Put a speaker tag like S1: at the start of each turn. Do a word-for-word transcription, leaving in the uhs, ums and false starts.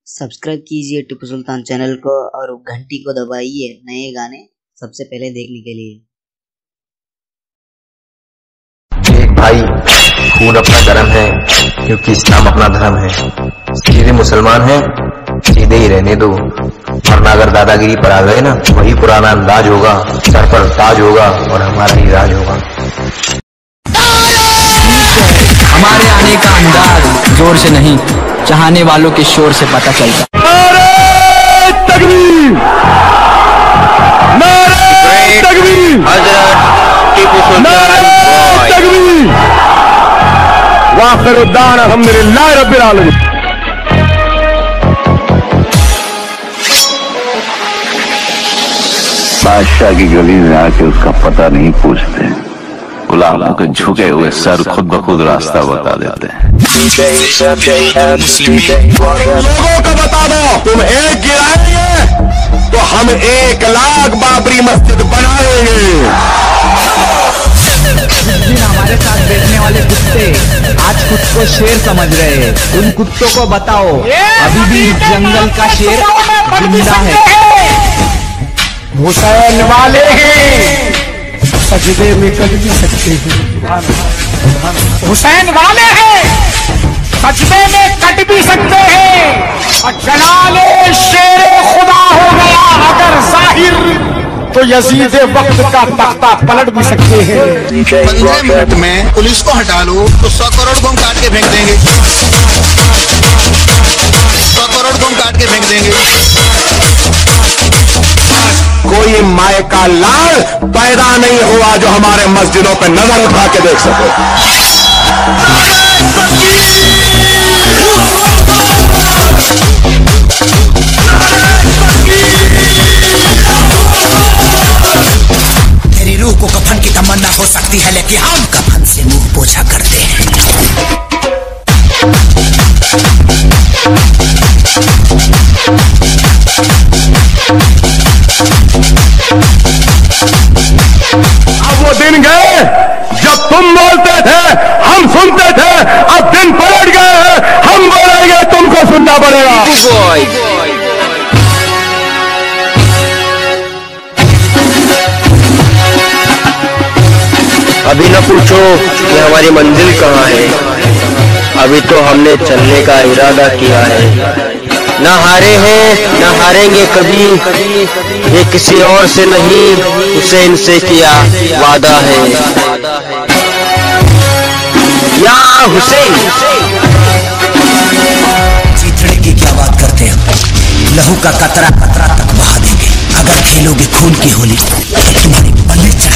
S1: Subscribe कीजिए Tipu Sultan channel को और घंटी को दबाइए नए गाने सबसे पहले देखने के लिए।
S2: एक भाई खून अपना धर्म है क्योंकि इस्लाम अपना धर्म है। सीधे मुसलमान हैं सीधे ही रहने दो, वरना अगर दादागिरी पर आ गए ना वही पुराना अंदाज होगा, सर पर ताज होगा और हमारा ही राज होगा।
S3: हमारे आने का अंदाज जोर से नहीं चाहने वालों के शोर से पता चलता।
S4: नारे तकबीर, नारे तकबीर, नारे तकबीर, वाखिरुद्दान अल्हम्दुलिल्लाह रब्बिल आलमीन।
S5: बादशाह की गली में आके उसका पता नहीं पूछते, गुलामों के झुके हुए सर खुद ब खुद रास्ता बता देते हैं।
S4: लोगों को बता दो तुम एक गिराएंगे तो हम एक लाख बाबरी मस्जिद बनाएंगे।
S3: हमारे साथ बैठने वाले कुत्ते आज खुद को शेर समझ रहे हैं। उन कुत्तों को बताओ अभी भी जंगल का शेर जिंदा है।
S4: हुसैन वाले हैं सजदे में कट भी सकते हैं, हुसैन वाले हैं सजदे में कट भी सकते हैं। और जलाले शेर खुदा हो गया अगर जाहिर तो यजीद वक्त का तख्ता पलट भी सकते हैं।
S6: पंद्रह मिनट में पुलिस को हटा लो तो सौ करोड़ को हम काट के फेंक देंगे, सौ करोड़ को हम काट के फेंक देंगे।
S4: कोई माए का लाल पैदा नहीं हुआ जो हमारे मस्जिदों पे नजर उठा के देख सके।
S7: तेरी रूह को कफन की तमन्ना हो सकती है लेकिन हम कफन से मुंह पोछा करते हैं।
S4: अब वो दिन गए जब तुम बोलते थे हम सुनते थे, अब दिन पलट गए हैं, हम बोलेंगे तुमको सुनना पड़ेगा।
S2: अभी न पूछो कि हमारी मंजिल कहाँ है, अभी तो हमने चलने का इरादा किया है। न हारे हैं न हारेंगे कभी, ये किसी और से नहीं हुसैन से किया वादा है। या हुसैन
S7: चीथड़े की क्या बात करते हो, लहू का कतरा कतरा तक बहा देंगे। अगर खेलोगे खून की होली तो तुम्हारी बल्ले